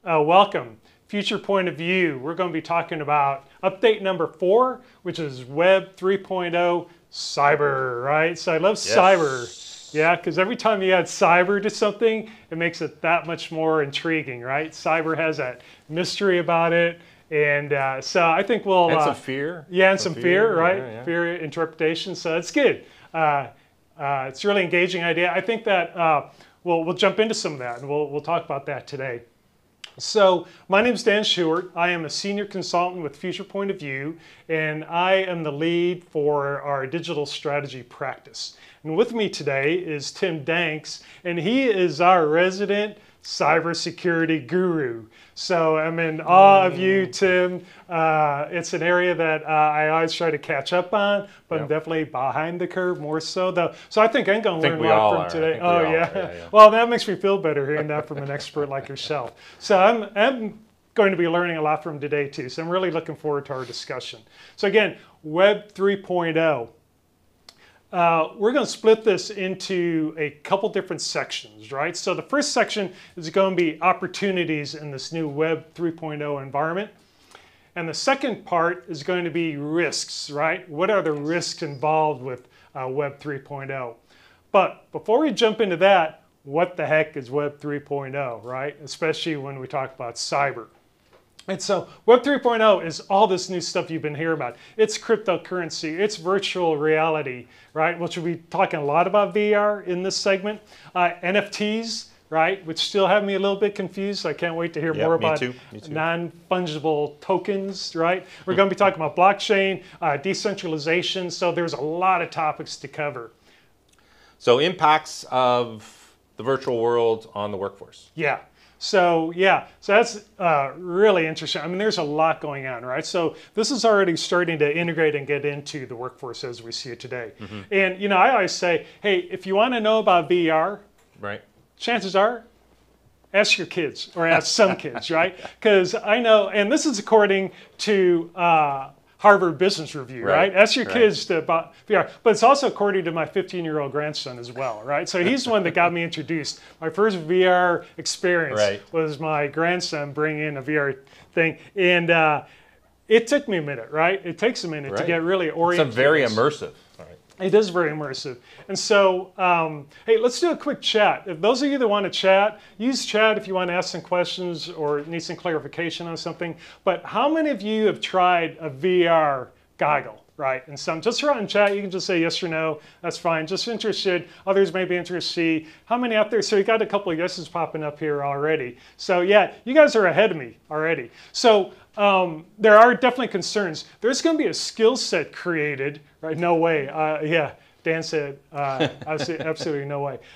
Welcome. Future point of view. We're going to be talking about update number 4, which is Web 3.0 cyber, right? So I love cyber. Yeah, because every time you add cyber to something, it makes it that much more intriguing, right? Cyber has that mystery about it. And so I think we'll... And some fear. Yeah, and some fear, right? Yeah, yeah. Fear interpretation. So it's good. It's a really engaging idea. I think that we'll jump into some of that, and we'll talk about that today. So my name is Dan Shewart. I am a senior consultant with Future Point of View, and I am the lead for our digital strategy practice. And with me today is Tim Danks, and he is our resident cybersecurity guru. So I'm in awe of you, Tim. It's an area that I always try to catch up on, but I'm definitely behind the curve more so, though. So I think I'm going to learn a lot from today. Oh, yeah. Well, that makes me feel better hearing that from an expert like yourself. So I'm going to be learning a lot from today, too. So I'm really looking forward to our discussion. So again, Web 3.0. We're going to split this into a couple different sections, right? So the first section is going to be opportunities in this new Web 3.0 environment. And the second part is going to be risks, right? What are the risks involved with Web 3.0? But before we jump into that, what the heck is Web 3.0, right? Especially when we talk about cyber. And so Web 3.0 is all this new stuff you've been hearing about. It's cryptocurrency, it's virtual reality, right? Which we'll be talking a lot about VR in this segment. NFTs, right? Which still have me a little bit confused. I can't wait to hear more about non-fungible tokens, right? We're going to be talking about blockchain, decentralization. So there's a lot of topics to cover. So impacts of the virtual world on the workforce. Yeah. So that's really interesting. I mean, there's a lot going on, right? So this is already starting to integrate and get into the workforce as we see it today. And you know, I always say, hey, if you want to know about VR, right? Chances are, ask your kids or ask some kids, right? Because I know, and this is according to Harvard Business Review, right? Ask your kids about VR. But it's also according to my 15-year-old grandson as well, right? So he's the one that got me introduced. My first VR experience was my grandson bringing in a VR thing. And it took me a minute, right? It takes a minute to get really oriented. It's very immersive. It is very immersive. And so, hey, let's do a quick chat. If those of you that want to chat, use chat if you want to ask some questions or need some clarification on something. But how many of you have tried a VR goggle, right? And some, just around in chat, you can just say yes or no. That's fine. Just interested. Others may be interested. How many out there? So you got a couple of yeses popping up here already. So yeah, you guys are ahead of me already. So there are definitely concerns. There's going to be a skill set created, right? No way. Yeah, Dan said absolutely no way.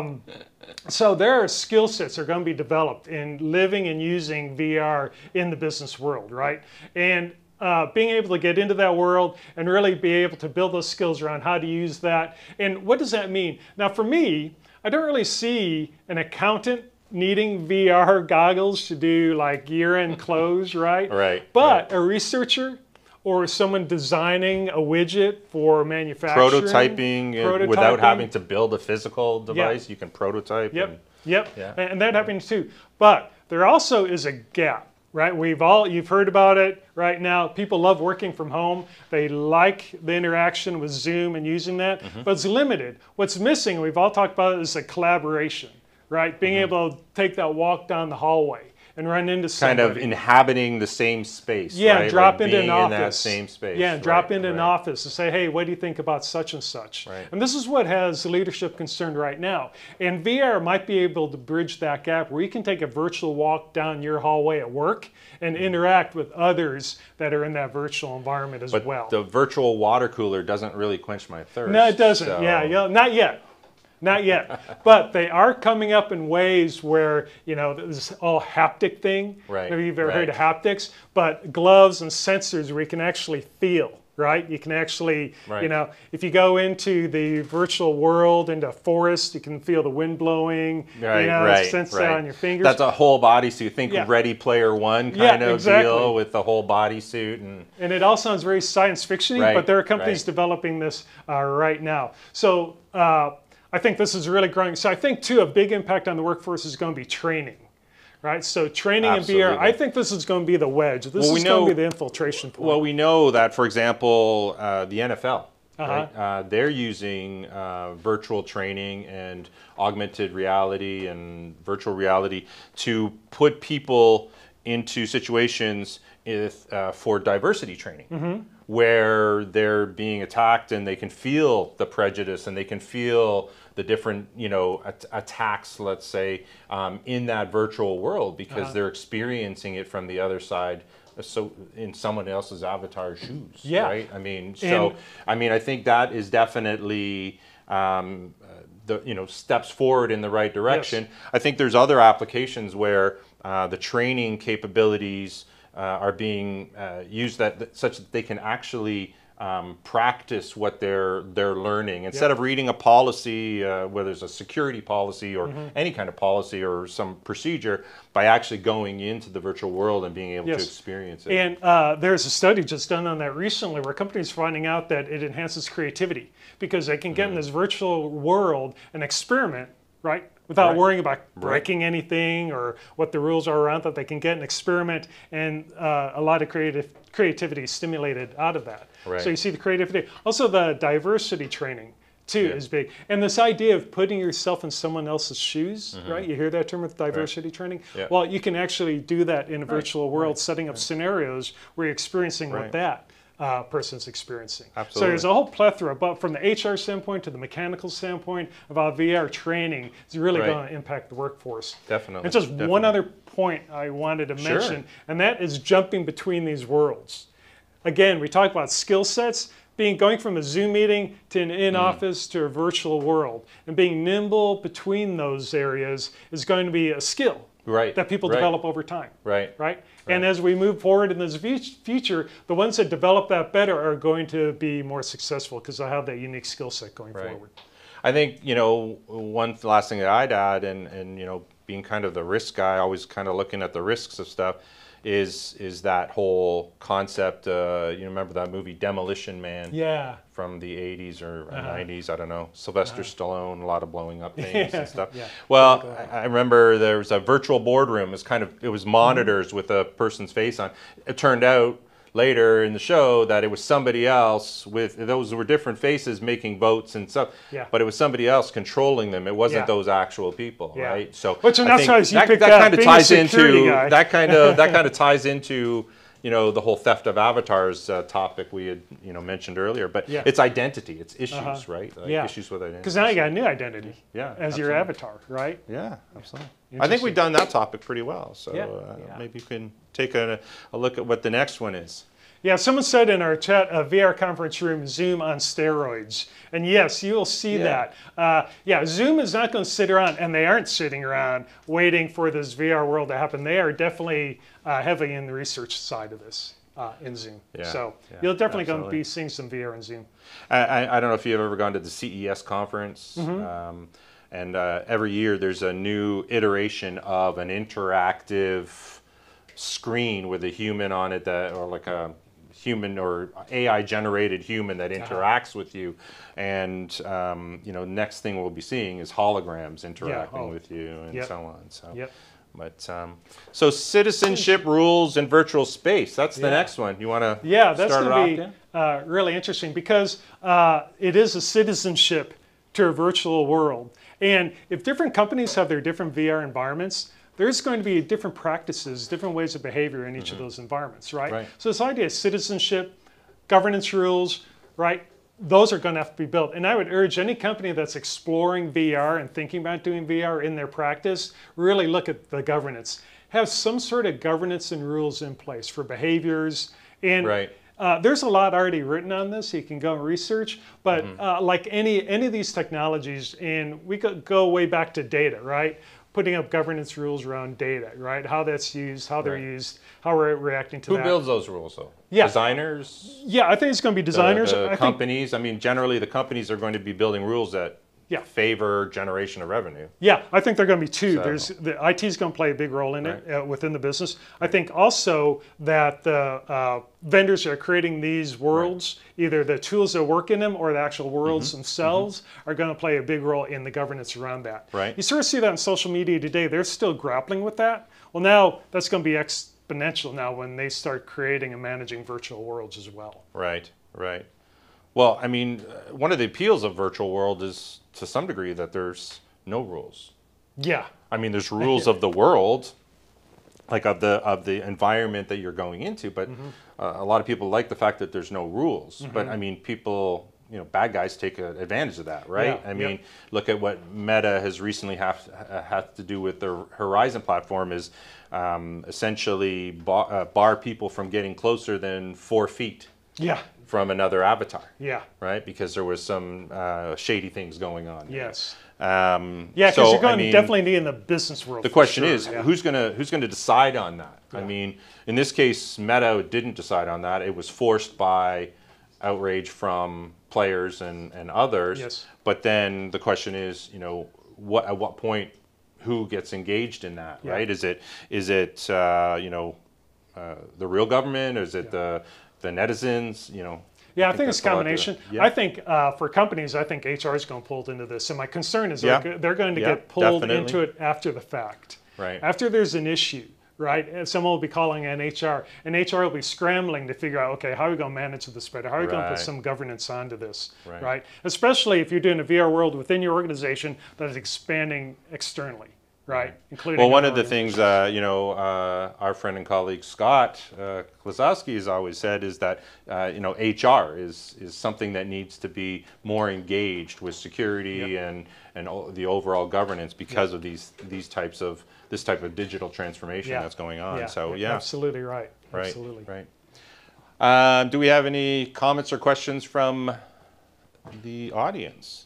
So there are skill sets that are going to be developed in living and using VR in the business world, right? And being able to get into that world and really be able to build those skills around how to use that. And what does that mean? Now for me, I don't really see an accountant needing VR goggles to do like year-end close, right? But a researcher or someone designing a widget for manufacturing. Prototyping. Without having to build a physical device, you can prototype. And that happens too. But there also is a gap. Right, you've heard about it right now. People love working from home. They like the interaction with Zoom and using that, but it's limited. What's missing, we've all talked about it, is a collaboration, right? Being able to take that walk down the hallway and run into somebody. Kind of inhabiting the same space. Yeah, drop into an office. In that same space. Yeah, drop into an office and say, hey, what do you think about such and such? And this is what has leadership concerned right now. And VR might be able to bridge that gap where you can take a virtual walk down your hallway at work and interact with others that are in that virtual environment as well. But the virtual water cooler doesn't really quench my thirst. No, it doesn't. So. Yeah, not yet. Not yet, but they are coming up in ways where, you know, this all haptic thing. Maybe you've ever heard of haptics, but gloves and sensors where you can actually feel, right? You can actually, you know, if you go into the virtual world, into a forest, you can feel the wind blowing, sense that on your fingers. That's a whole bodysuit. Think Ready Player One kind of deal with the whole bodysuit. And it all sounds very science fiction-y, but there are companies developing this right now. So, I think this is really growing. So I think, too, a big impact on the workforce is going to be training, right? So training Absolutely. in VR, I think this is going to be the wedge. This is going to be the infiltration point. Well, we know that, for example, the NFL, right? They're using virtual training and augmented reality and virtual reality to put people into situations for diversity training, where they're being attacked and they can feel the prejudice and they can feel the different, attacks, let's say, in that virtual world, because they're experiencing it from the other side, so in someone else's avatar shoes, right? I mean, I think that is definitely steps forward in the right direction. Yes. I think there's other applications where the training capabilities are being used such that they can actually practice what they're learning instead of reading a policy, whether it's a security policy or any kind of policy or some procedure, by actually going into the virtual world and being able to experience it. And there's a study just done on that recently where companies are finding out that it enhances creativity because they can get in this virtual world and experiment, right? Without worrying about breaking anything or what the rules are around that. They can get an experiment, and a lot of creativity stimulated out of that. So you see the creativity. Also the diversity training too is big. And this idea of putting yourself in someone else's shoes, right? You hear that term with diversity training? Well, you can actually do that in a virtual world, setting up scenarios where you're experiencing what that person's experiencing. Absolutely. So there's a whole plethora, but from the HR standpoint to the mechanical standpoint of how VR training is really going to impact the workforce. Definitely. And just one other point I wanted to mention, and that is jumping between these worlds. Again, we talk about skill sets, going from a Zoom meeting to an in-office to a virtual world, and being nimble between those areas is going to be a skill that people develop over time. Right? And as we move forward in this future, the ones that develop that better are going to be more successful because they have that unique skill set going forward. I think, one last thing that I'd add, and being kind of the risk guy, always kind of looking at the risks of stuff, is that whole concept. You remember that movie Demolition Man? Yeah. From the 80s or 90s, I don't know. Sylvester Stallone, a lot of blowing up things and stuff. Well, I remember there was a virtual boardroom. It was monitors with a person's face on. It turned out later in the show that it was somebody else those were different faces making votes and stuff, but it was somebody else controlling them. It wasn't those actual people, right? So that kind of ties into that kind of ties into the whole theft of avatars topic we had mentioned earlier. But it's identity, it's issues, right? Issues with identity. Because now you got a new identity as your avatar, right? Yeah, absolutely. I think we've done that topic pretty well. So maybe you can take a look at what the next one is. Yeah, someone said in our chat, a VR conference room, Zoom on steroids. And yes, you will see that. Zoom is not going to sit around, and they aren't sitting around waiting for this VR world to happen. They are definitely heavy in the research side of this in Zoom. So you're definitely going to be seeing some VR in Zoom. I don't know if you've ever gone to the CES conference. And every year there's a new iteration of an interactive screen with a human on it, or like a human or AI generated human that interacts with you. And next thing we'll be seeing is holograms interacting with you and so on. So so citizenship rules in virtual space, that's the next one. You want to that's going to be really interesting because it is a citizenship to a virtual world. And if different companies have their different VR environments, there's going to be different practices, different ways of behavior in each of those environments, right? So this idea of citizenship, governance rules, right? Those are going to have to be built. And I would urge any company that's exploring VR and thinking about doing VR in their practice, really look at the governance. Have some sort of governance and rules in place for behaviors. And there's a lot already written on this. You can go and research. But like any of these technologies, and we could go way back to data, right? Putting up governance rules around data, right? How that's used, how they're used, how we're reacting to that. Who builds those rules, though? Designers? Yeah, I think it's going to be designers. The companies? I mean, generally the companies are going to be building rules that favor generation of revenue. Yeah, I think they're going to be two. The IT is going to play a big role in it within the business. I think also that the vendors that are creating these worlds, either the tools that work in them or the actual worlds themselves, are going to play a big role in the governance around that. You sort of see that in social media today. They're still grappling with that. Well, now that's going to be exponential now when they start creating and managing virtual worlds as well. Right, right. Well, I mean, one of the appeals of virtual world is to some degree that there's no rules. Yeah. I mean, there's rules of the world, like of the environment that you're going into, but a lot of people like the fact that there's no rules. But I mean, people, you know, bad guys take advantage of that, right? Yeah, I mean, look at what Meta has recently had to do with their Horizon platform is essentially bar people from getting closer than 4 feet. Yeah. From another avatar. Yeah. Right? Because there was some shady things going on. Yes. Yeah, because you're going to definitely need in the business world. The question is, yeah. who's gonna decide on that? Yeah. I mean, in this case, Meta didn't decide on that. It was forced by outrage from players and others. Yes. But then the question is, you know, at what point, who gets engaged in that? Yeah. Right? Is it you know, the real government, or is it the netizens? You know. Yeah, I think it's a combination. I think for companies, I think HR is going to pull into this. And my concern is they're going to get pulled into it after the fact. Right. After there's an issue, right? And someone will be calling in HR, and HR will be scrambling to figure out, okay, how are we going to manage this better? How are we going to put some governance onto this, right? Especially if you're doing a VR world within your organization that is expanding externally. Right, including. Well, one of the things, you know, our friend and colleague Scott Klosowski has always said is that, you know, HR is something that needs to be more engaged with security and the overall governance because of this type of digital transformation that's going on. So absolutely right. Right. Absolutely right. Do we have any comments or questions from the audience?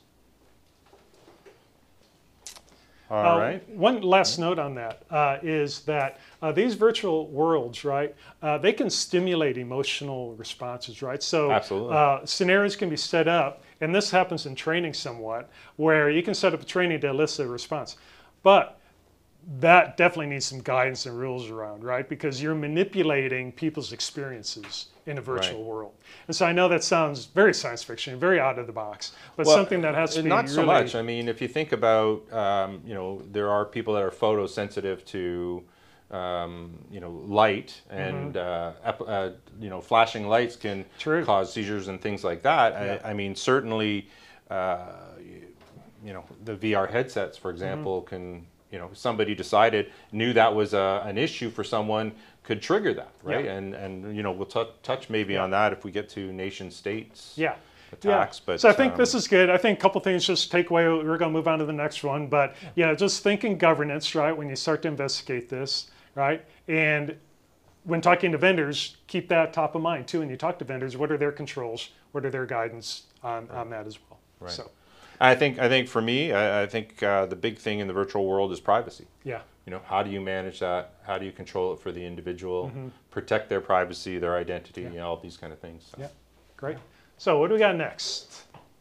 All right. One last note on that is that these virtual worlds, right, they can stimulate emotional responses, right? So absolutely. Scenarios can be set up, and this happens in training somewhat, where you can set up a training to elicit a response. But that definitely needs some guidance and rules around, right? Because you're manipulating people's experiences in a virtual world. And so I know that sounds very science fiction, very out of the box, but something that has to be not so much. I mean, if you think about, you know, there are people that are photosensitive to, you know, light, and you know, flashing lights can cause seizures and things like that. I mean, certainly, you know, the VR headsets, for example, can. You know, somebody knew that was an issue for someone, could trigger that, right? And you know, we'll touch maybe on that if we get to nation states attacks. But so I think this is good. I think a couple things just take away. We're going to move on to the next one, but just thinking governance, right? When you start to investigate this, right? And when talking to vendors, keep that top of mind too. When you talk to vendors, what are their controls? What are their guidance on that as well? Right. So. I think for me, I think the big thing in the virtual world is privacy. Yeah. You know, how do you manage that? How do you control it for the individual? Protect their privacy, their identity, you know, all these kind of things. So. Yeah, great. So what do we got next?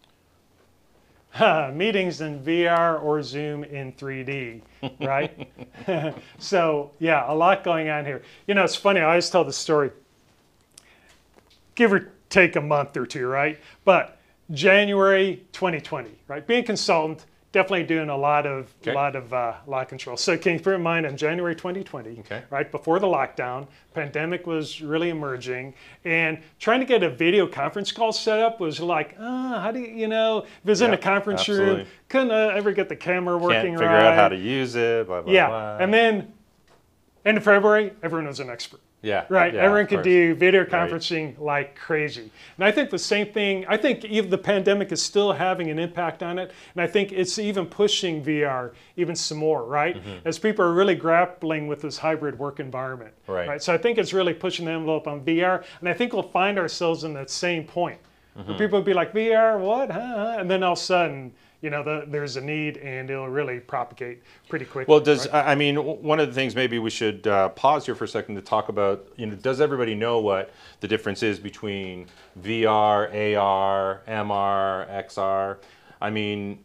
Meetings in VR or Zoom in 3D, right? So yeah, a lot going on here. You know, it's funny. I always tell the story. Give or take a month or two, right? But January 2020, right? Being a consultant, definitely doing a lot of control. So can you put in mind in January 2020, right before the lockdown, pandemic was really emerging, and trying to get a video conference call set up was like, how do you know? If it was in a conference room, couldn't ever get the camera working Can't figure out how to use it. Blah, blah, blah. And then end of February, everyone was an expert. Yeah. Right. Everyone could do video conferencing like crazy. And I think the same thing, I think even the pandemic is still having an impact on it. And I think it's even pushing VR even some more, right? As people are really grappling with this hybrid work environment. Right. So I think it's really pushing the envelope on VR. And I think we'll find ourselves in that same point. Where people will be like, VR, what? And then all of a sudden, you know, there's a need, and it'll really propagate pretty quickly. Well, I mean, one of the things maybe we should pause here for a second to talk about, you know, does everybody know what the difference is between VR, AR, MR, XR? I mean,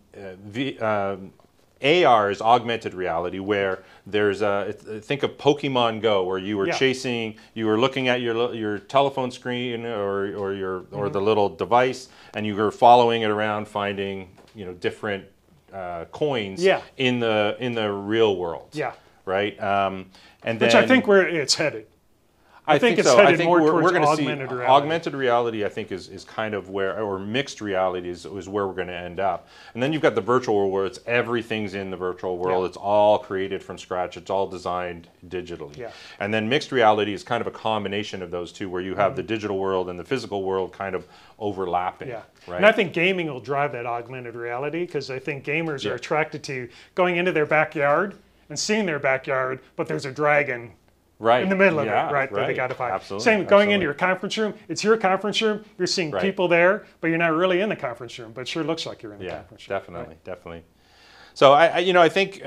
AR is augmented reality, where there's think of Pokemon Go, where you were chasing, you were looking at your telephone screen or the little device, and you were following it around, finding, you know, different coins in the real world. right? And Which then, I think it's headed. I think it's so. headed I think more we're towards going to see augmented reality. augmented reality. I think is kind of where, or mixed reality is where we're going to end up. And then you've got the virtual world where it's everything's in the virtual world. Yeah. It's all created from scratch. It's all designed digitally. Yeah. And then mixed reality is kind of a combination of those two, where you have the digital world and the physical world kind of overlapping. Yeah, right. And I think gaming will drive that augmented reality, because I think gamers are attracted to going into their backyard and seeing their backyard, but there's a dragon Right. in the middle of Yeah, it, right? That they got to find. Absolutely. Same going into your conference room. It's your conference room. You're seeing Right. people there, but you're not really in the conference room. But it sure looks like you're in the conference room. Definitely, definitely. So I think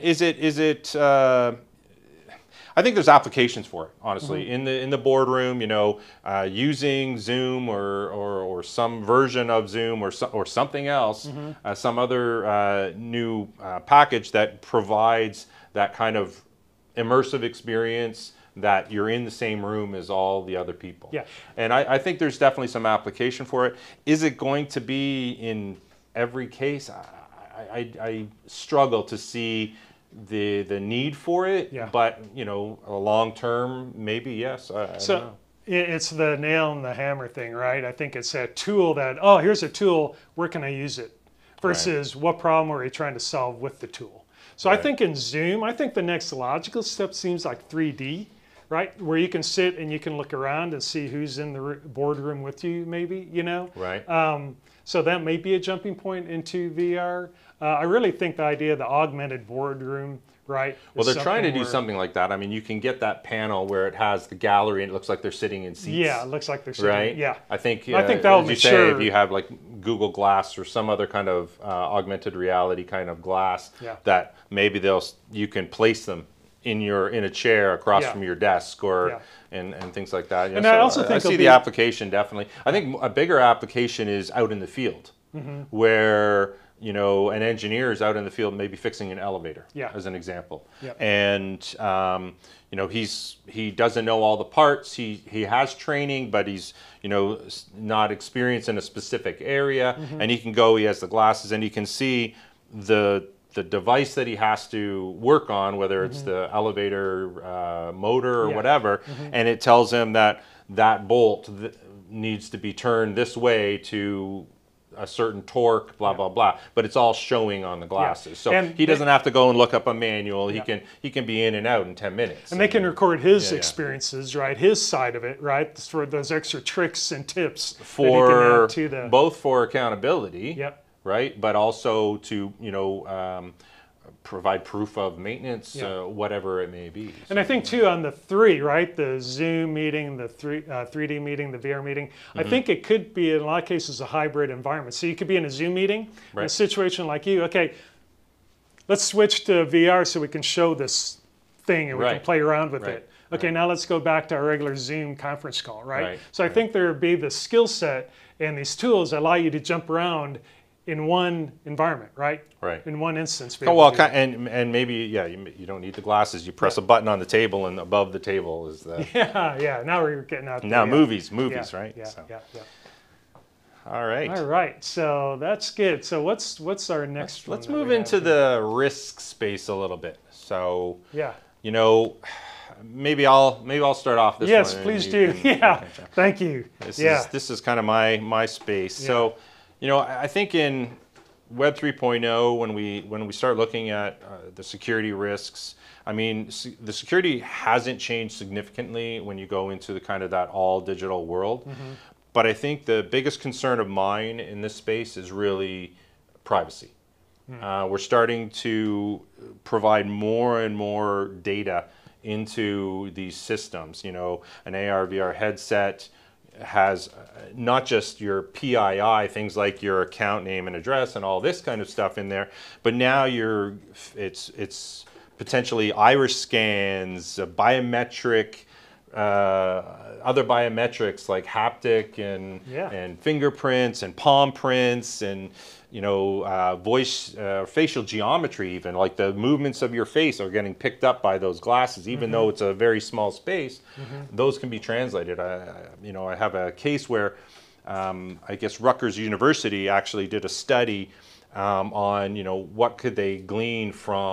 I think there's applications for it, honestly, in the boardroom. Using Zoom or some version of Zoom or something else, some other new package that provides that kind of immersive experience, that you're in the same room as all the other people. Yeah. And I think there's definitely some application for it. Is it going to be in every case? I struggle to see the need for it, but a long term, maybe yes. I don't know. It's the nail and the hammer thing, right? I think it's a tool that, oh, here's a tool, where can I use it? Versus what problem are you trying to solve with the tool? So I think in Zoom, I think the next logical step seems like 3D, right? Where you can sit and you can look around and see who's in the boardroom with you, maybe, Right. So that may be a jumping point into VR. I really think the idea of the augmented boardroom, right? Well, they're trying to do something like that. I mean, you can get that panel where it has the gallery and it looks like they're sitting in seats. Yeah, it looks like they're sitting. Right. Yeah. I think that will mature. If you have like Google Glass or some other kind of augmented reality kind of glass, that maybe you can place them in a chair across from your desk or and things like that. And I also think I see the application definitely. I think a bigger application is out in the field, where an engineer is out in the field maybe fixing an elevator, as an example. And he doesn't know all the parts. He has training, but he's not experienced in a specific area. And he can go. He has the glasses, and he can see the device that he has to work on, whether it's the elevator motor or whatever, and it tells him that bolt needs to be turned this way to a certain torque, blah blah blah. But it's all showing on the glasses, so he doesn't have to go and look up a manual. He can be in and out in 10 minutes. And they can record his experiences, right? His side of it, right? For those extra tricks and tips for that he can add to the both for accountability. Right, but also to provide proof of maintenance, whatever it may be. And I think too on the three, right, the Zoom meeting, the 3D meeting, the VR meeting, I think it could be in a lot of cases a hybrid environment. So you could be in a Zoom meeting, in a situation like you, okay, let's switch to VR so we can show this thing and we can play around with it. Okay, now let's go back to our regular Zoom conference call, right? So I think there would be the skill set, and these tools allow you to jump around in one environment, right? Right. In one instance. Oh, well, and maybe, you don't need the glasses. You press a button on the table, and above the table is the... Now we're getting out there. Now movies, right? Yeah. All right. All right, so that's good. So what's our next one? Let's move into the risk space a little bit. So, maybe I'll start off this one. Yes, please do. Thank you. This is kind of my space. So, I think in Web 3.0, when we start looking at the security risks, I mean, the security hasn't changed significantly when you go into the kind of that all digital world. But I think the biggest concern of mine in this space is really privacy. We're starting to provide more and more data into these systems. An AR, VR headset has not just your PII, things like your account name and address and all this kind of stuff in there, but now it's potentially iris scans, biometric, other biometrics like haptic and fingerprints and palm prints and voice, facial geometry, even like the movements of your face are getting picked up by those glasses, even though it's a very small space. Those can be translated. I have a case where I guess Rutgers University actually did a study on what could they glean from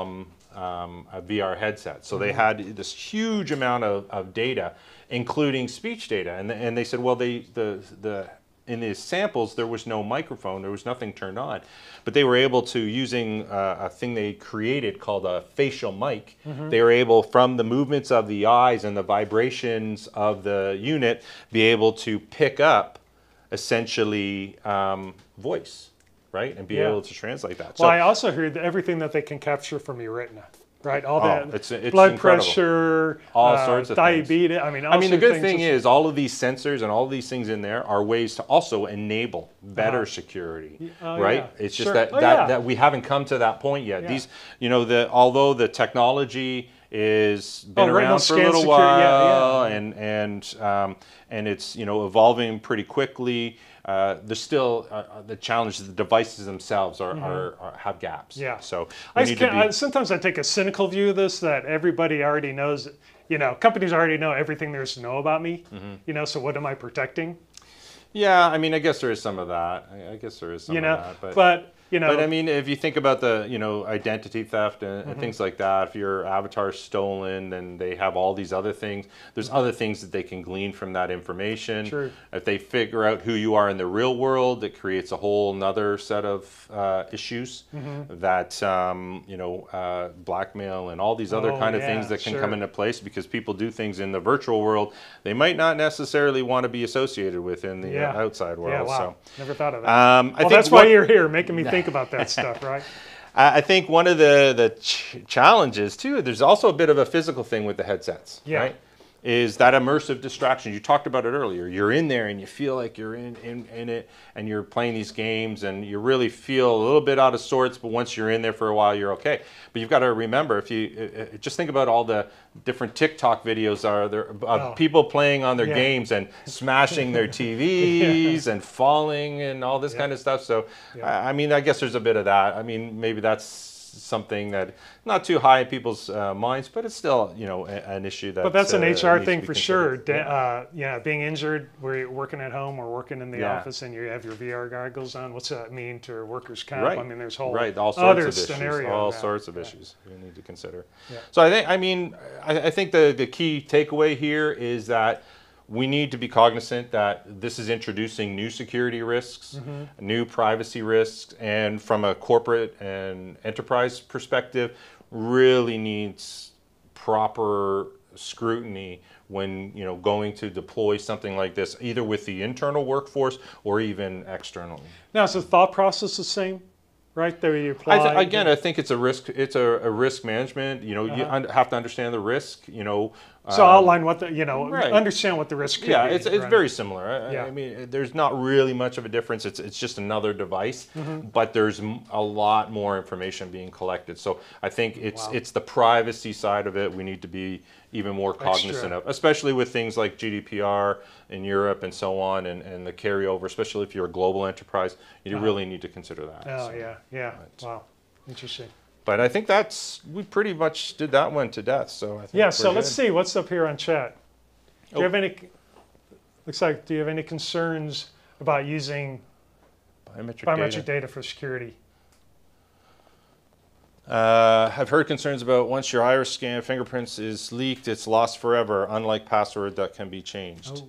VR headset. So they had this huge amount of data, including speech data. And they said, well, in the samples, there was no microphone, there was nothing turned on. But they were able to, using a thing they created called a facial mic, they were able, from the movements of the eyes and the vibrations of the unit, be able to pick up essentially voice, right? And be able to translate that. Well, so, I also heard that everything that they can capture from your retina. Right, all that it's blood incredible. pressure, all sorts of diabetes. things. I mean, the good thing is all of these sensors and all of these things in there are ways to also enable better security, right? Yeah. It's just that we haven't come to that point yet. These, although the technology is been around for a little while, and it's evolving pretty quickly. There's still the challenge. The devices themselves have gaps. Yeah. So sometimes I take a cynical view of this, that everybody already knows. Companies already know everything there is to know about me. So what am I protecting? Yeah, I mean, I guess there is some of that. I guess there is some of that. But I mean, if you think about the identity theft and things like that, if your avatar's stolen, then they have all these other things. There's other things that they can glean from that information. True. If they figure out who you are in the real world, it creates a whole nother set of issues that blackmail and all these other kind of things that can come into place, because people do things in the virtual world they might not necessarily want to be associated with in the outside world. Yeah, wow. So never thought of that. I think that's why you're here, making me think about that stuff, right? I think one of the challenges too, there's also a bit of a physical thing with the headsets, right? Is that immersive distraction. You talked about it earlier. You're in there and you feel like you're in it, and you're playing these games and you really feel a little bit out of sorts, but once you're in there for a while, you're okay. But you've got to remember, if you just think about all the different TikTok videos of people playing on their games and smashing their TVs and falling and all this kind of stuff. So, I mean, I guess there's a bit of that. I mean, maybe that's something that not too high in people's minds, but it's still an issue that. But that's an HR thing for sure. Being injured, where you're working at home or working in the office, and you have your VR goggles on. What's that mean to workers' comp? Right. I mean, there's whole all sorts other of scenarios. All sorts of issues you need to consider. So I think the key takeaway here is that we need to be cognizant that this is introducing new security risks, new privacy risks, and from a corporate and enterprise perspective, really needs proper scrutiny when going to deploy something like this, either with the internal workforce or even externally. Now, is the thought process the same? Right there, you apply. I think it's a risk. It's a risk management. You have to understand the risk. So outline what the understand what the risk could be. It's very similar. I mean, there's not really much of a difference. It's just another device, but there's a lot more information being collected. So I think it's the privacy side of it we need to be even more cognizant of, especially with things like GDPR in Europe and so on, and the carryover, especially if you're a global enterprise, you really need to consider that. Wow, interesting. But I think we pretty much did that one to death. So I think so let's see what's up here on chat. Do you have any? Do you have any concerns about using biometric data for security? I've heard concerns about once your iris scan fingerprints is leaked, it's lost forever, unlike password that can be changed.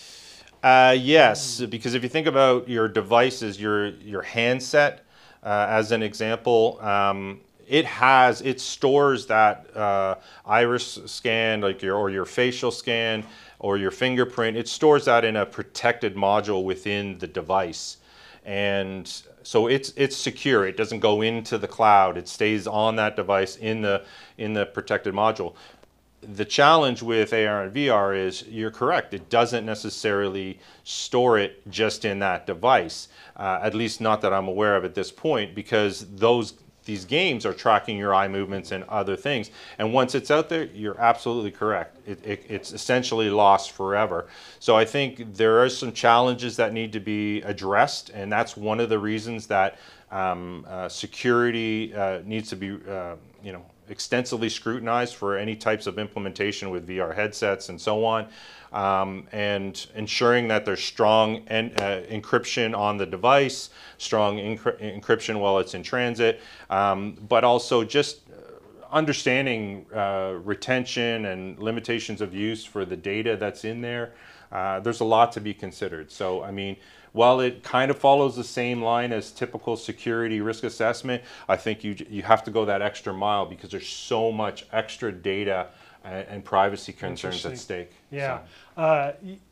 Yes, because if you think about your devices, your handset, as an example, it stores that iris scan, like your facial scan or your fingerprint. It stores that in a protected module within the device, and so it's secure. It doesn't go into the cloud. It stays on that device in the protected module. The challenge with AR and VR is, you're correct, it doesn't necessarily store it just in that device, at least not that I'm aware of at this point, because these games are tracking your eye movements and other things. And once it's out there, you're absolutely correct. It's essentially lost forever. So I think there are some challenges that need to be addressed, and that's one of the reasons that security needs to be extensively scrutinized for any types of implementation with VR headsets and so on, and ensuring that there's strong encryption on the device, strong encryption while it's in transit, but also just understanding retention and limitations of use for the data that's in there, there's a lot to be considered. So, I mean, while it kind of follows the same line as typical security risk assessment, I think you have to go that extra mile because there's so much extra data and privacy concerns at stake. Yeah. So.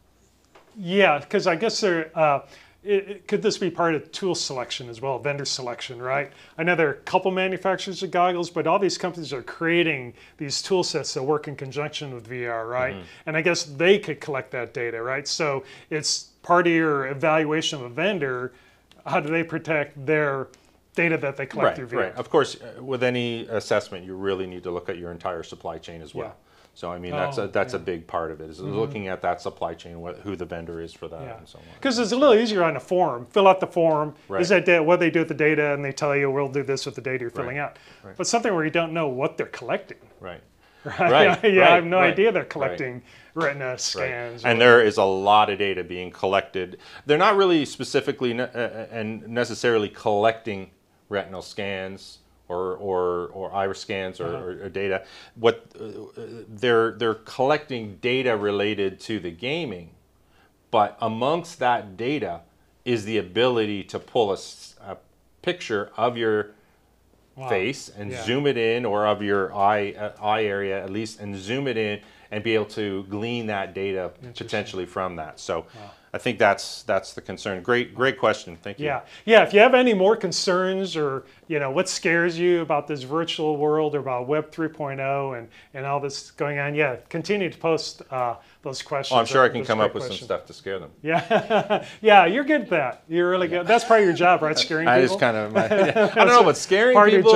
Yeah, because I guess could this be part of tool selection as well, vendor selection, right? I know there are a couple manufacturers of goggles, but all these companies are creating these tool sets that work in conjunction with VR, right? And I guess they could collect that data, right? So it's part of your evaluation of a vendor. How do they protect their data that they collect through VR? Right. Of course, with any assessment, you really need to look at your entire supply chain as well. Yeah. So I mean, that's a big part of it, is looking at that supply chain, who the vendor is for that, and so on. Because it's a little easier on a form. Fill out the form. Is that data, what they do with the data, and they tell you, we'll do this with the data you're filling out. But something where you don't know what they're collecting. Right. I have no idea they're collecting retina scans. And there is a lot of data being collected. They're not really specifically and necessarily collecting retinal scans or iris scans or data. What they're collecting data related to the gaming, but amongst that data is the ability to pull a picture of your face and zoom it in, or of your eye area at least, and zoom it in and be able to glean that data potentially from that. So I think that's the concern. Great question. Thank you. Yeah. If you have any more concerns, or what scares you about this virtual world, or about Web 3.0 and all this going on, continue to post those questions. Oh, I'm sure I can come up with some stuff to scare them. Yeah, you're good at that. You're really good. That's part of your job, right? Scaring people. That is kind of I don't know about scaring people,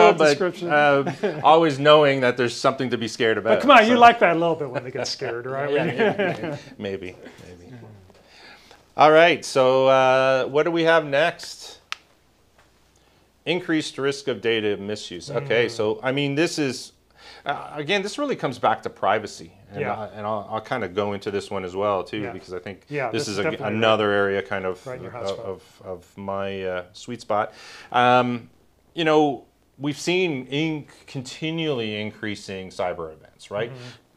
but always knowing that there's something to be scared about. But come on, you like that a little bit when they get scared, right? Maybe. All right, so what do we have next? Increased risk of data misuse. Okay, so I mean, this is, again, this really comes back to privacy. And, I'll kind of go into this one as well, too, because I think this is another area kind of of my sweet spot. We've seen continually increasing cyber events, right?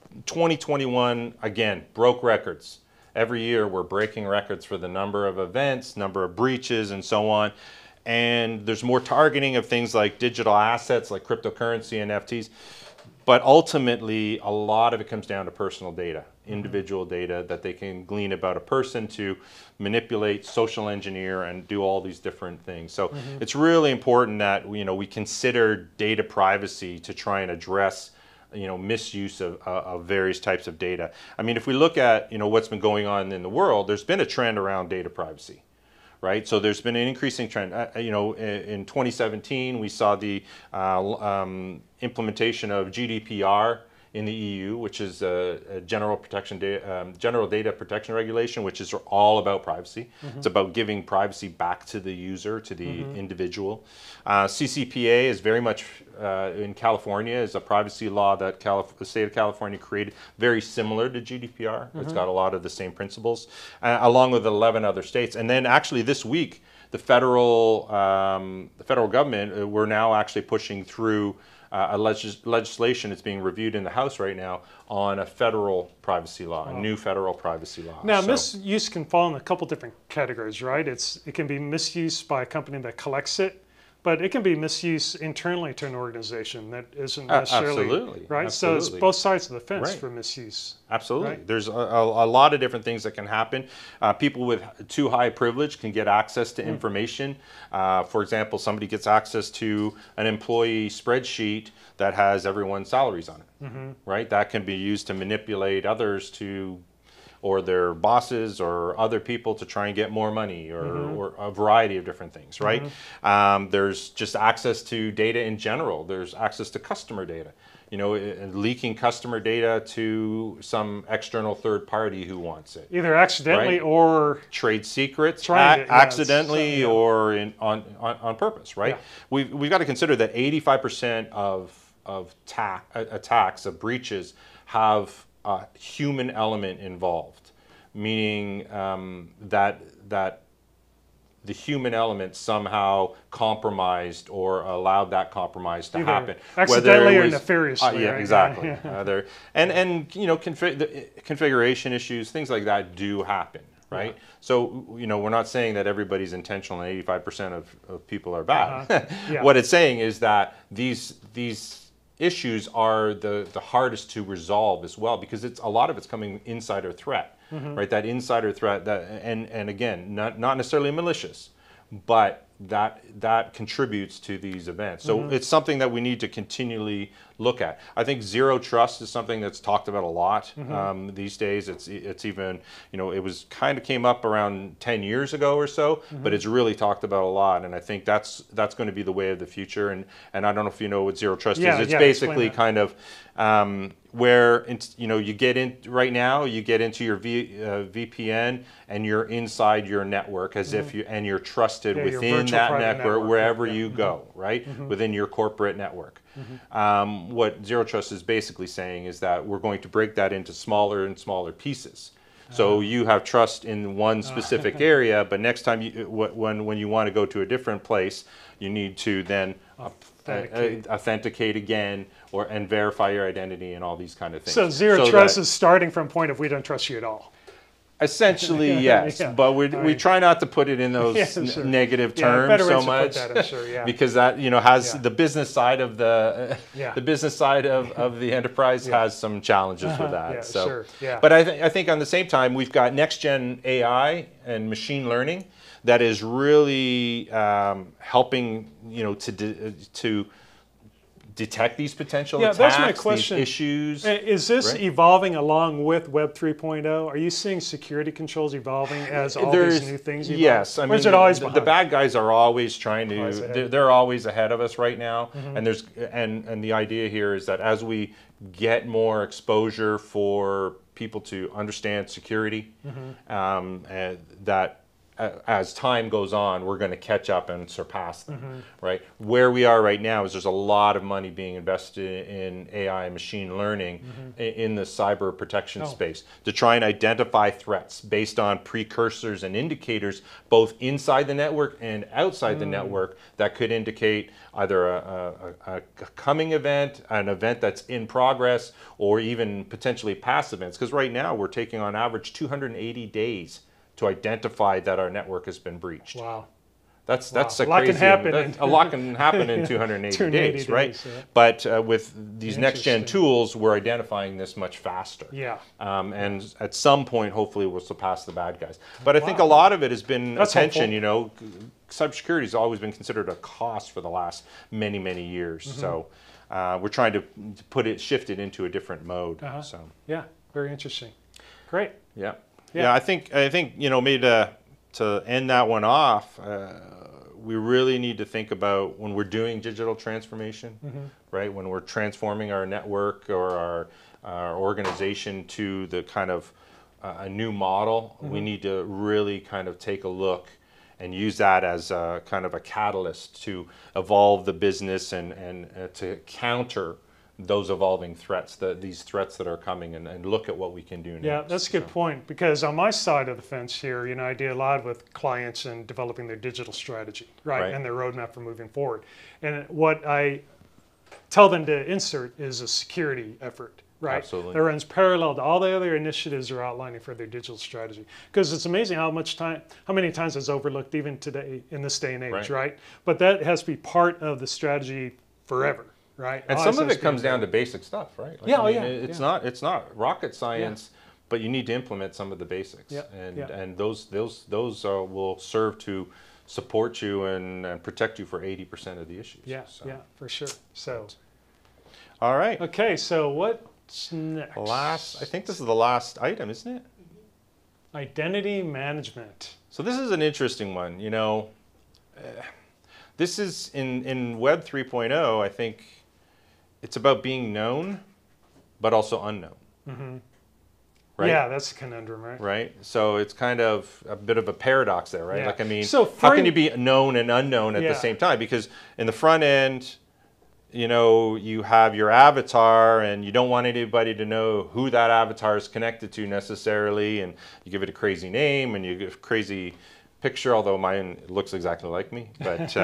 2021, again, broke records. Every year we're breaking records for the number of events, number of breaches, and so on. And there's more targeting of things like digital assets, like cryptocurrency and NFTs. But ultimately, a lot of it comes down to personal data, individual data that they can glean about a person to manipulate, social engineer, and do all these different things. So it's really important that we consider data privacy to try and address misuse of various types of data. I mean, if we look at what's been going on in the world, there's been a trend around data privacy, right? So there's been an increasing trend. In 2017, we saw the implementation of GDPR in the EU, which is a general data protection regulation, which is all about privacy. It's about giving privacy back to the user, to the individual. CCPA is very much in California, is a privacy law that the state of California created, very similar to GDPR. It's got a lot of the same principles, along with 11 other states. And then actually this week, the federal government, we're now actually pushing through legislation that's being reviewed in the House right now on a federal privacy law, a new federal privacy law. Now, misuse can fall in a couple different categories, right? It can be misuse by a company that collects it, but it can be misuse internally to an organization that isn't necessarily right. So it's both sides of the fence for misuse. Absolutely, there's a lot of different things that can happen. People with too high privilege can get access to information. For example, somebody gets access to an employee spreadsheet that has everyone's salaries on it. Right, that can be used to manipulate others or their bosses or other people to try and get more money, or a variety of different things, right? There's just access to data in general. There's access to customer data, leaking customer data to some external third party who wants it. Either accidentally or trade secrets, accidentally or on purpose, right? We've got to consider that 85% of attacks, of breaches, have a human element involved, meaning that the human element somehow compromised or allowed that compromise to happen. Accidentally or nefariously. Yeah, right? exactly. Yeah. And you know, configuration issues, things like that do happen, right? Yeah. So, you know, we're not saying that everybody's intentional and 85% of people are bad. Yeah. What it's saying is that these issues are the hardest to resolve as well, because a lot of it's coming insider threat, right? That insider threat, and again, not necessarily malicious, but that contributes to these events. So it's something that we need to continually look at. I think zero trust is something that's talked about a lot these days. It's even, you know, it was kind of came up around 10 years ago or so, but it's really talked about a lot. And I think that's going to be the way of the future. And I don't know if you know what zero trust is. It's basically kind of where, you know, you get in right now, you get into your VPN and you're inside your network as if you're trusted within that network wherever you go, right? Within your corporate network. What zero trust is basically saying is that we're going to break that into smaller and smaller pieces. So you have trust in one specific area, but next time when you want to go to a different place, you need to then authenticate again and verify your identity and all these kind of things. So zero trust is starting from a point of we don't trust you at all. Essentially, yes, but we try not to put it in those negative terms so much, because that, you know, has the business side of the business side of the enterprise has some challenges with that. But I think on the same time we've got next gen AI and machine learning that is really helping, you know, to detect these potential attacks, that's my question. These issues. Is this evolving along with Web 3.0? Are you seeing security controls evolving as all these new things evolve? Yes, I mean, is it always the bad guys are always trying to. They're always ahead of us right now, and and the idea here is that as we get more exposure for people to understand security, that as time goes on, we're going to catch up and surpass them, right? Where we are right now is there's a lot of money being invested in AI and machine learning in the cyber protection space to try and identify threats based on precursors and indicators both inside the network and outside the network that could indicate either a coming event, an event that's in progress, or even potentially past events. Because right now we're taking on average 280 days to identify that our network has been breached. Wow. That's a crazy. A lot can happen in 280 days, right? But with these next gen tools, we're identifying this much faster. Yeah. And at some point, hopefully, we'll surpass the bad guys. But I think a lot of it has been attention. You know, cybersecurity has always been considered a cost for the last many years. So we're trying to shift it into a different mode. So yeah, very interesting. Great. Yeah. Yeah, I think you know, maybe to end that one off, we really need to think about when we're doing digital transformation, right? When we're transforming our network or our organization to the kind of a new model, we need to really kind of take a look and use that as a kind of a catalyst to evolve the business and to counter those evolving threats, these threats that are coming, and look at what we can do next. Yeah, that's a good point, because on my side of the fence here, you know, I deal a lot with clients and developing their digital strategy, right, and their roadmap for moving forward. And what I tell them to insert is a security effort, right? Absolutely. That runs parallel to all the other initiatives they're outlining for their digital strategy. Because it's amazing how many times it's overlooked even today in this day and age, right? But that has to be part of the strategy forever. Right. And some of it comes down to basic stuff, right? Like, I mean, it's not rocket science, but you need to implement some of the basics, and those will serve to support you and protect you for 80% of the issues. Yeah, for sure. So, all right. Okay, so what's next? I think this is the last item, isn't it? Identity management. So this is an interesting one. You know, this is in Web 3.0. I think it's about being known, but also unknown. Right? Yeah, that's a conundrum, right? Right. So it's kind of a bit of a paradox there, right? Yeah. Like, I mean, so how can you be known and unknown at the same time? Because in the front end, you know, you have your avatar, and you don't want anybody to know who that avatar is connected to necessarily, and you give it a crazy name, and you give crazy picture, although mine looks exactly like me. But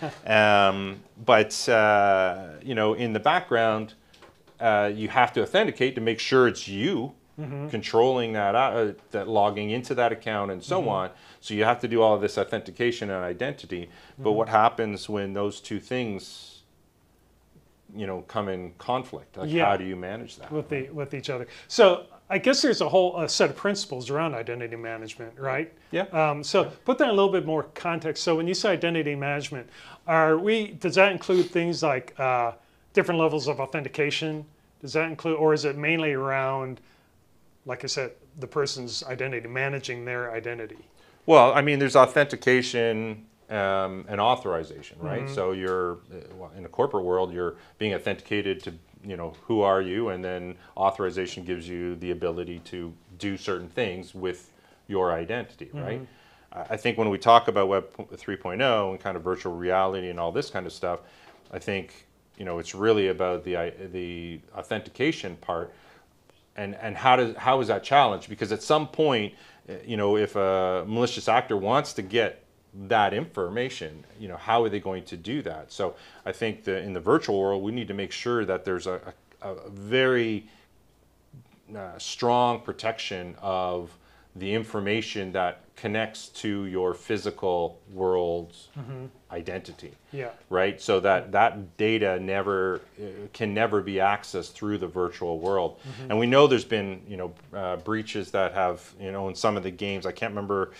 you know, in the background, you have to authenticate to make sure it's you controlling that, that logging into that account and so on. So you have to do all of this authentication and identity. But what happens when those two things, you know, come in conflict? Like, how do you manage that with each other? So I guess there's a whole set of principles around identity management, right? Yeah. So put that in a little bit more context. So when you say identity management, does that include things like different levels of authentication? Does that include, or is it mainly around, like I said, the person's identity, managing their identity? Well, I mean, there's authentication and authorization, right? So you're, well, in the corporate world, you're being authenticated to, you know, who are you, and then authorization gives you the ability to do certain things with your identity, right? I think when we talk about Web 3.0 and kind of virtual reality and all this kind of stuff, I think, you know, it's really about the authentication part, and how is that challenged? Because at some point, you know, if a malicious actor wants to get that information, you know, how are they going to do that? So I think that in the virtual world, we need to make sure that there's a very strong protection of the information that connects to your physical world's identity. Right? So that that data can never be accessed through the virtual world. And we know there's been, you know, breaches that have, you know, in some of the games. I can't remember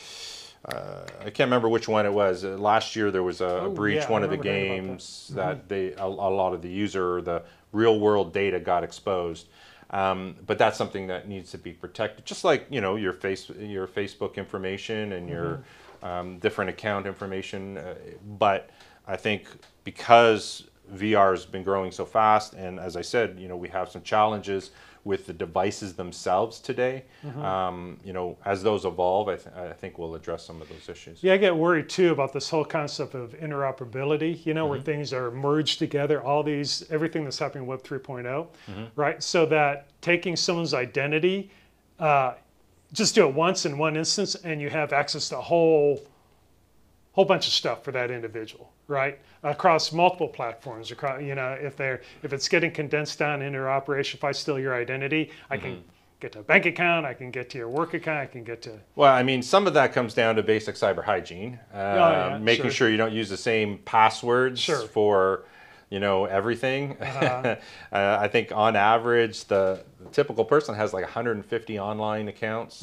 which one it was. Last year there was a breach, one of the games that a lot of the real world data got exposed. But that's something that needs to be protected, just like, you know, your Facebook information and your different account information. But I think because VR has been growing so fast, and as I said, you know, we have some challenges with the devices themselves today. You know, as those evolve, I think we'll address some of those issues. Yeah, I get worried too about this whole concept of interoperability, you know, where things are merged together, everything that's happening in Web 3.0, right? So that taking someone's identity, just do it once in one instance, and you have access to a whole bunch of stuff for that individual, right? Across multiple platforms, across, you know, if it's getting condensed down interoperation, if I steal your identity, I can get to a bank account, I can get to your work account, I can get to... Well, I mean, some of that comes down to basic cyber hygiene, making sure you don't use the same passwords for, you know, everything. I think on average, the typical person has like 150 online accounts,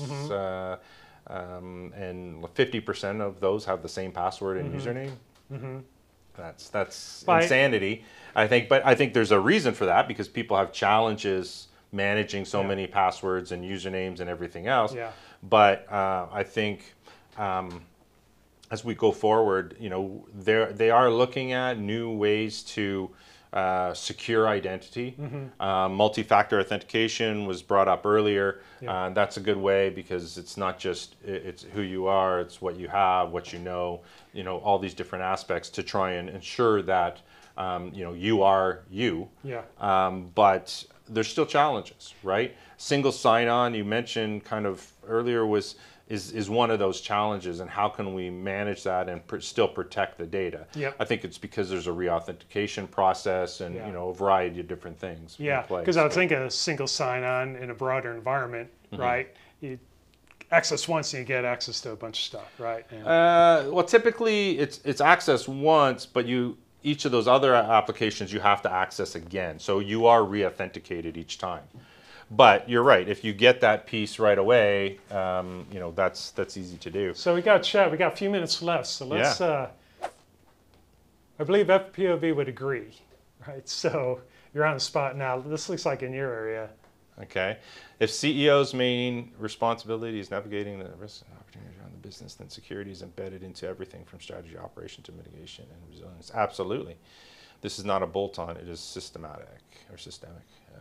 and 50% of those have the same password and username. That's insanity, I think. But I think there's a reason for that, because people have challenges managing so many passwords and usernames and everything else. But I think as we go forward, you know, they are looking at new ways to secure identity. Multi-factor authentication was brought up earlier. That's a good way, because it's not just it's who you are, it's what you have, what you know, all these different aspects to try and ensure that you know, you are you. But there's still challenges, right? Single sign-on, you mentioned kind of earlier, is one of those challenges, and how can we manage that and still protect the data? I think it's because there's a re-authentication process and you know, a variety of different things. Because I was thinking a single sign-on in a broader environment, right? You access once and you get access to a bunch of stuff, right? Well, typically it's access once, but each of those other applications you have to access again, so you are re-authenticated each time. But you're right. If you get that piece right away, you know, that's easy to do. So we got chat. We got a few minutes left. So let's. I believe FPOV would agree, right? So you're on the spot now. This looks like in your area. Okay. If CEO's main responsibility is navigating the risks and opportunities around the business, then security is embedded into everything from strategy, operation to mitigation and resilience. Absolutely. This is not a bolt-on. It is systematic or systemic.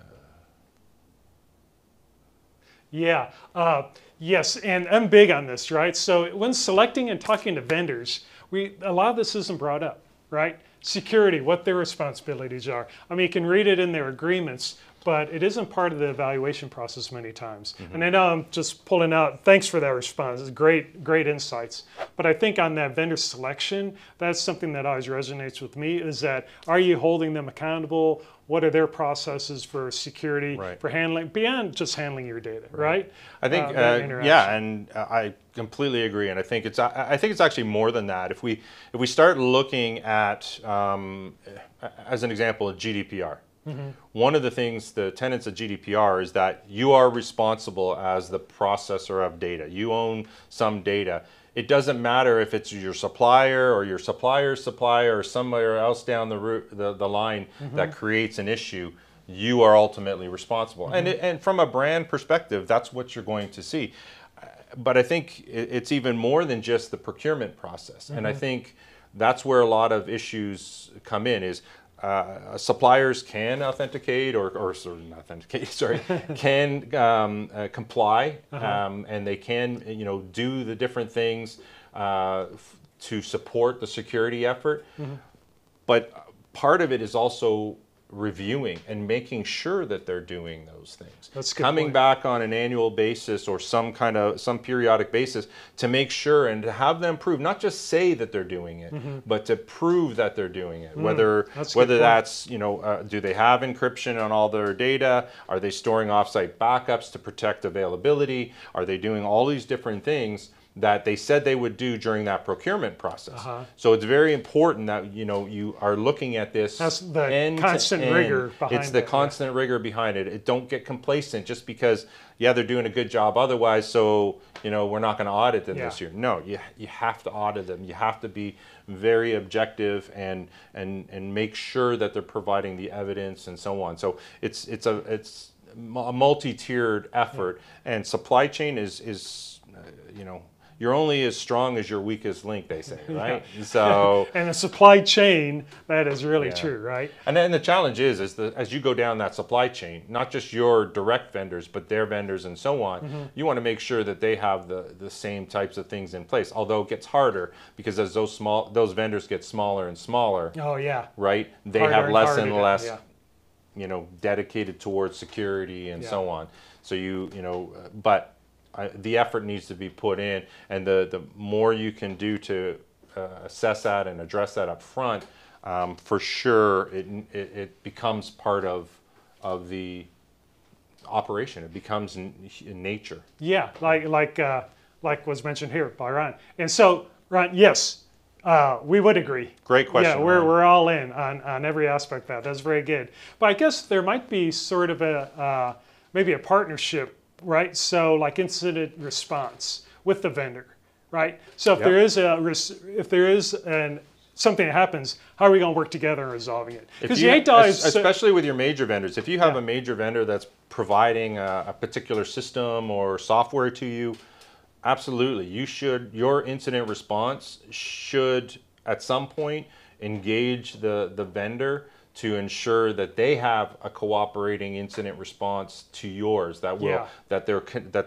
Yes, and I'm big on this, right? So when selecting and talking to vendors, a lot of this isn't brought up, right? Security, what their responsibilities are. I mean, you can read it in their agreements, but it isn't part of the evaluation process many times. And I know I'm just pulling out, thanks for that response, it's great insights. But I think on that vendor selection, that's something that always resonates with me, is that, are you holding them accountable? What are their processes for security, for handling, beyond just handling your data, right? I think, yeah, and I completely agree, and I think it's actually more than that. If we start looking at, as an example, GDPR. One of the things, the tenets of GDPR is that you are responsible as the processor of data. You own some data. It doesn't matter if it's your supplier or your supplier's supplier or somewhere else down the line that creates an issue. You are ultimately responsible. And from a brand perspective, that's what you're going to see. But I think it's even more than just the procurement process. And I think that's where a lot of issues come in, is suppliers can authenticate can comply, and they can, do the different things to support the security effort. But part of it is also reviewing and making sure that they're doing those things. That's a good Coming point. back on an annual basis or some periodic basis to make sure and to have them prove, not just say that they're doing it, but to prove that they're doing it. Whether that's, do they have encryption on all their data? Are they storing offsite backups to protect availability? Are they doing all these different things that they said they would do during that procurement process? So it's very important that you are looking at this. That's the constant rigor behind it. It's the constant rigor behind it. Don't get complacent just because, yeah, they're doing a good job otherwise, so we're not going to audit them this year. No, you have to audit them. You have to be very objective and make sure that they're providing the evidence and so on. So it's a multi-tiered effort, and supply chain is you're only as strong as your weakest link, they say, right? So, and the supply chain, that is really true, right? And then the challenge is as you go down that supply chain, not just your direct vendors, but their vendors and so on, you want to make sure that they have the same types of things in place. Although it gets harder because as those vendors get smaller and smaller, right? They have less and less, dedicated towards security and so on. So but the effort needs to be put in, and the more you can do to assess that and address that up front, for sure it becomes part of the operation. It becomes in nature. Yeah, like was mentioned here by Ron. And so, Ron, yes, we would agree. Great question. Yeah, we're all in on every aspect of that. That's very good. But I guess there might be sort of maybe a partnership. Right, so like incident response with the vendor, right? So if there is something that happens, how are we going to work together in resolving it? Because you hate to always, especially with your major vendors. If you have a major vendor that's providing a particular system or software to you, absolutely, your incident response should at some point engage the vendor to ensure that they have a cooperating incident response to yours, that will that there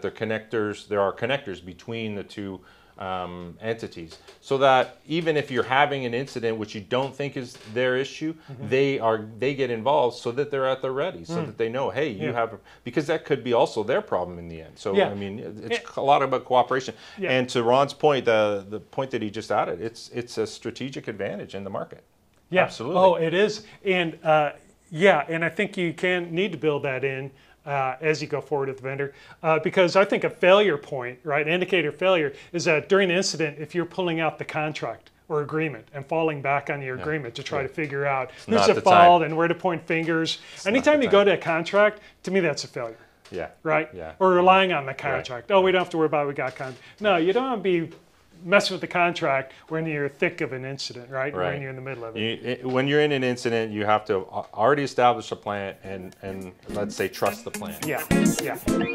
are connectors between the two entities, so that even if you're having an incident which you don't think is their issue, they get involved so that they're at the ready, so that they know, hey, you have, because that could be also their problem in the end. So I mean, it's a lot about cooperation. And to Ron's point, the point that he just added, it's a strategic advantage in the market. Yeah, absolutely. Oh, it is, and and I think you need to build that in as you go forward with the vendor, because I think a failure point, right, an indicator of failure, is that during the incident, if you're pulling out the contract or agreement and falling back on your agreement to try to figure out who's at fault and where to point fingers. Anytime you go to a contract, to me, that's a failure. Yeah. Right. Yeah. Or relying on the contract. Right. Oh, we don't have to worry about it. We got contract. No, you don't want to be messing with the contract when you're thick of an incident, right? When you're in the middle of it. When you're in an incident, you have to already establish a plan and let's say trust the plan. Yeah, yeah.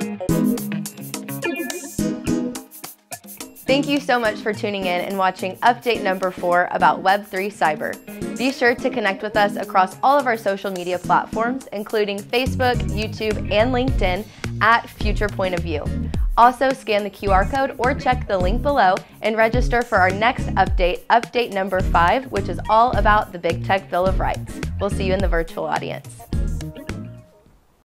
Thank you so much for tuning in and watching update number 4 about Web3 Cyber. Be sure to connect with us across all of our social media platforms, including Facebook, YouTube, and LinkedIn at Future Point of View. Also, scan the QR code or check the link below and register for our next update, update number 5, which is all about the Big Tech Bill of Rights. We'll see you in the virtual audience.